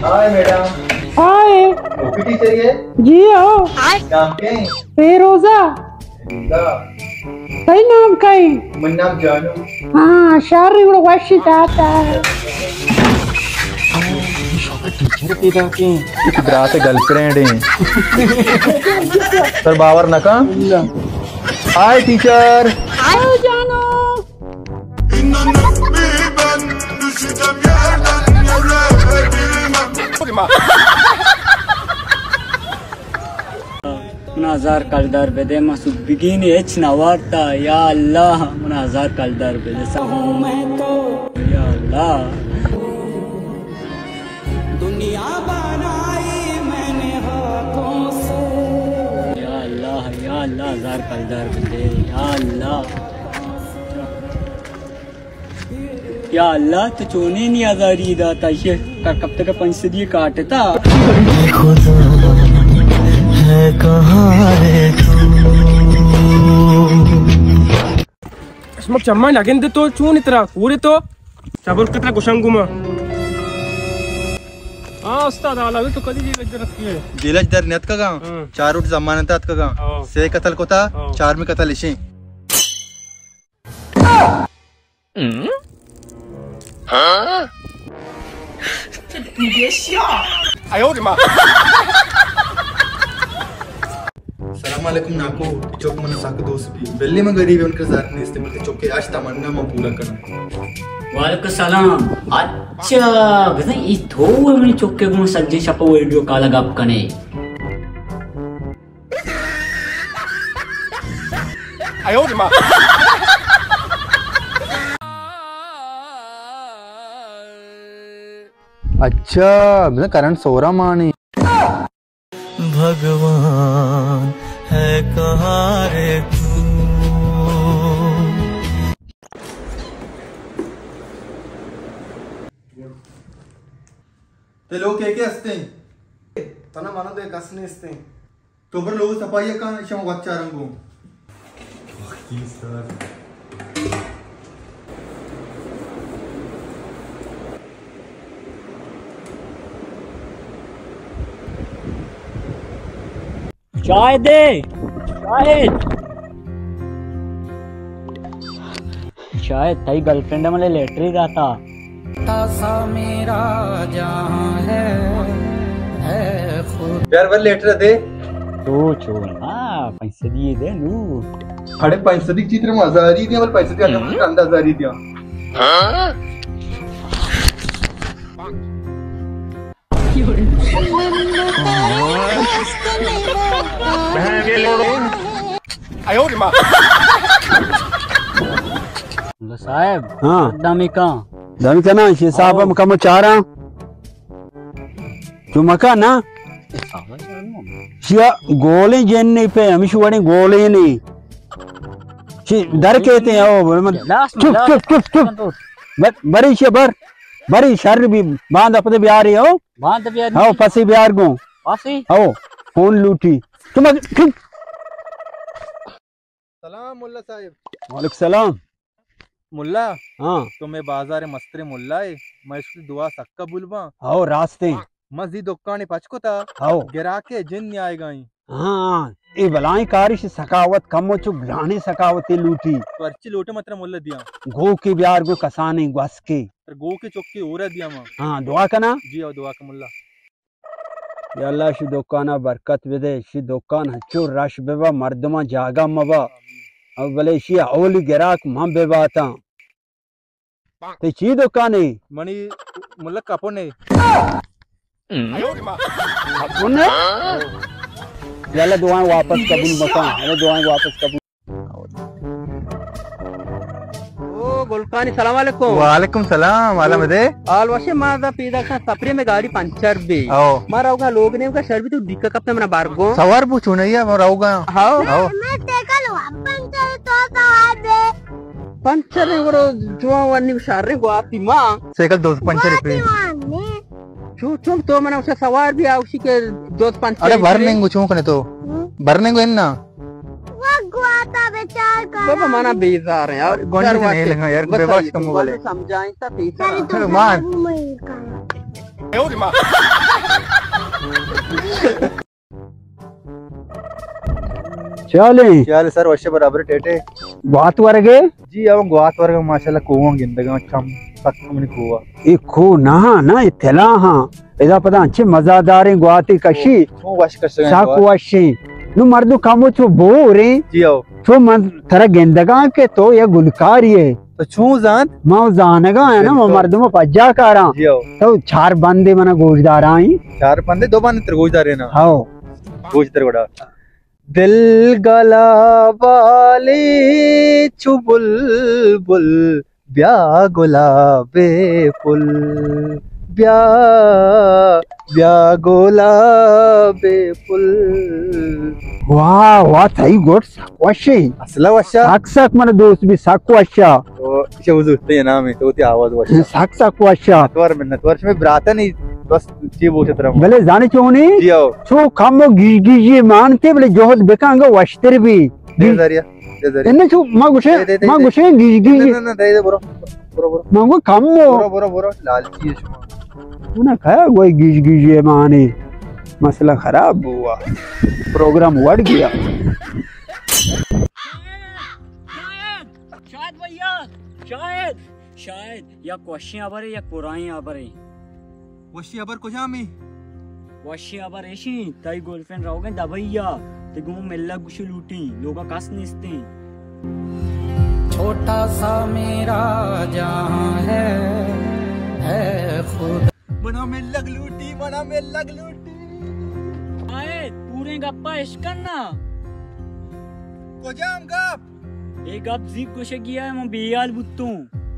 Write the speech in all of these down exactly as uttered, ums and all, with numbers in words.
हाय madam. Hi. OP teacher ये? जी आओ। नाम क्या है? फेरोजा। सही नाम का है? मन नाम जानू। हाँ शारी को वाशी आता है। टीचर की ताकि इकरा से गर्लफ्रेंड है। सर बावर नका? हाय टीचर। हाय जानू। Munazar kaldar bede masuk begini hiç nawarta ya Allah munazar kaldar bede ya Allah दुनिया बनाई मैंने हाथों से या अल्लाह या अल्लाह हजार कलदार बदे या अल्लाह या अल्लाह तो चोने नहीं आजारी दाता ये कब तक पंचसदी काटता है कहाँ रे तू اسمك جمال لكن ده تو شو نترا وري تو شابول كتر كوشانغوما اه استاذ على तो कधी जी गजर रखी है जिलज दर नेत का गांव चार उठ जमानतात का गांव से कत्ल को था चार में कत्ल इशे हां ये क्या आयो रे मां सलाम अलैकुम नाको चौक मन साक दोस्त भी बेल्ली में गरीब है उनके साथ नहीं इस्तेमाल चौक के आज तमन्ना मैं पूरा करना वालेकुम सलाम अच्छा गजन ई थो मनी चौक के सज्जे छपो वीडियो काला गप कने आयो रे मां अच्छा मैं करण सोरा मानी भगवान है कहाँ रे तू ते लोग क्या क्या हंसते हैं तना मानो दे कसने हंसते हैं तो पर लोग सफाई का शम बच्चा रंगो चाय दे शाहिद शायद तई गर्लफ्रेंड मले लेटर ही रहता तासा मेरा जहां है है खुद यार वर लेटर दे तो छोड़ हां पैसे दिए दे नू खड़े पैसे दी चित्र में हजारी दिया बल पैसे दिया हमने अंदाज हजारी दिया हां आयो रे मां साहब हाँ दामी का दामी का ना ये साहब हम कम चाह रहा cuma kan na Sia गोले जन्ने पे हमेशा वाले गोले नहीं सी डर कहते हैं ओ चुप चुप चुप चुप बड़ी सी बर बड़ी शर भी बांध अपने बिहार ही हो बांध बिहार हाँ फंसी बिहार को फंसी हो फोन लूटी तुम चुप सलाम मुल्ला साहिब वालेकुम सलाम मुल्ला हाँ तो मैं बाजार मस्त्रे मुल्ला है मैं इसकी दुआ सक्का बुलवा आओ रास्ते मस्जिद दुकाने पचको था आओ गिरा के जिन नहीं आएगा ही हाँ ये बलाई कारिश सकावत कम हो चुक ग्राने सकावती लूटी तो अर्ची लोटे मतलब मुल्ला दिया गो के बिहार को कसाने गस के गो के चौकी हो रहा दिया मां हाँ दुआ करना जी आओ दुआ का मुल्ला या अल्लाह शि दुकाना बरकत विदे शि दुकान हच्चो रश बेबा मर्दमा जागा मबा अब भले शि औल गिराक मम बेबाता ते ची दुकाने मनी मुल्ला कपोने आयो रे मां कपोने याला दुआएं वापस कबूल मका अरे दुआएं वापस कबूल ओ गुलकानी सलाम वालेकुम वालेकुम सलाम वाला मदे आल वशे मादा पीदा का सपरे में गाड़ी पंचर भी आओ मारा होगा लोग ने का शर्ट भी तो दिक्का कप में मना बारगो सवार पूछो नहीं है मैं रहूंगा हां आओ मैं टेकल पंचर तो सवार दे पंचर ने वो जो वन्नी शारे को आती मां साइकिल दो पंचर पे चुप चुप तो मैंने उसे सवार भी आउसी के दो पंचर अरे भरने को चूक ने तो भरने को इन्ना वो गुआता बेचार का बाबा माना बेजार है यार गोंड नहीं लगा यार बेवास कम वाले समझाएं ता पैसा मान चले चल सर वश्य बराबर टेटे बात वर्गे जी अब ग्वात वर्ग माशाल्लाह कोवा गिंदगा छम तक हमने कोवा ई खो ना ना इतला हां इदा पता अच्छे मजादार ग्वाती कशी छो वश कर सके साकु वशी नु मर्दु कामो छो बोरे जी आओ छो मन थरा गिंदगा के तो ये गुलकार ये तो छू जान मां जानगा है ना मर्दु में पज्जा कारा जी आओ तो चार बंदे मना गोजदार आई चार बंदे दो बंदे तरगोजदार है ना हां गोजदार बड़ा दिल गला वाले चुबुल बुल ब्या गुलाबे फुल ब्या ब्या गुलाबे फुल वाह वाह थाई गोट साकवाशी असला वशा साक साक मन दोस्त भी साकवाशा तो इसे वजू ते नाम है तो ते आवाज वशा साक साकवाशा तवर में तवर में ब्राता नहीं बस ये बोलते तरह भले जाने चोनी जी आओ छो खामो गिज गिज मानते भले जोहद बेकांगा वश्तर भी दे जरिया दे जरिया इन्ने छो मां गुशे मां गुशे गिज गिज ना ना दे दे बोरो बोरो बोरो मां को खामो बोरो बोरो बोरो लालची है शुमा ना खाया कोई गिज गिज माने मसला खराब हुआ प्रोग्राम बढ़ गया शायद भैया शायद शायद या क्वेश्चन आबर या कुरान आबर वशी अबर को जामी वशी आबर ऐसी ताई गर्लफ्रेंड रहोगे दबैया ते गुम मिल्ला गुशु लूटी लोगा कस निस्ते छोटा सा मेरा जहां है है खुद बना में लग लूटी बना में लग लूटी आए पूरे गप्पा इश्क करना को जाम गप एक गप जीप गुशे किया है मैं बियाल बुत्तू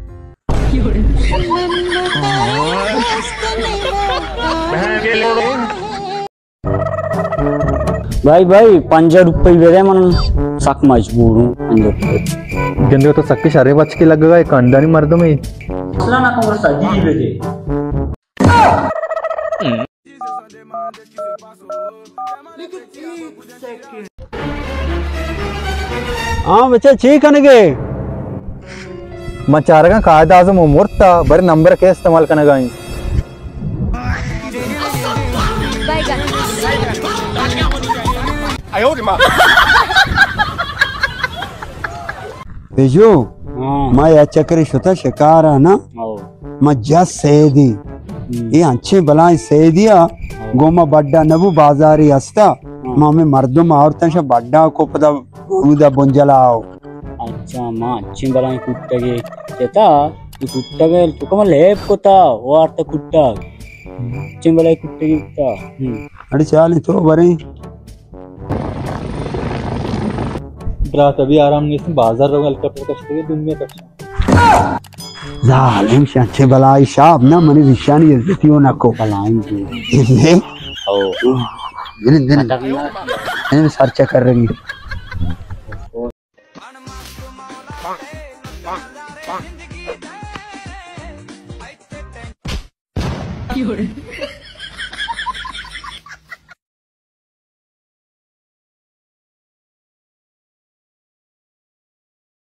भाई भाई पंजा रुपये दे दे मन सक मजबूर हूँ पंजा रुपये गंदे तो सक्के सारे बच के लग गए कंडा नहीं मर्द में असला ना कमर सजी दे दे हाँ बच्चा ठीक है नगे मचारगा कायदा आजम उमरता बड़े नंबर के इस्तेमाल करने गई बेजो मैं या चक्री शुता शिकार है ना मैं जस सेदी ये अच्छे बलाई सेदिया गोमा बड्डा नबु बाजारी हस्ता मामे मर्दों में औरतों से बड्डा को पता उदा बुंजलाओ अच्छा माँ अच्छी बलाई कुत्ता के चेता ये कुत्ता के तो कम लेप कोता वो आर्ता कुत्ता अच्छी बलाई कुत्ते की कुत्ता अरे चाल तो बरे रात अभी आराम नहीं से बाजार रोग हल्का फुल्का कष्ट के दुनिया कष्ट जालिम से अच्छे बलाई शाब ना मने विशानी इज्जतियों ना को बलाई इन्हें ओ दिन दिन इन्हें सर्च कर रही You're